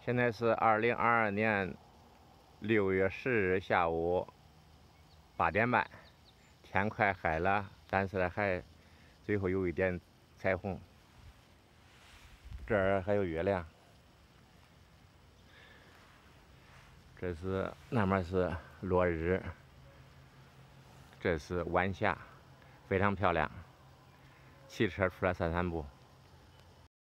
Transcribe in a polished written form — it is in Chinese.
现在是2022年6月10日下午8点半，天快黑了，但是还最后有一点彩虹。这儿还有月亮，这是那面是落日，这是晚霞，非常漂亮。骑车出来散散步。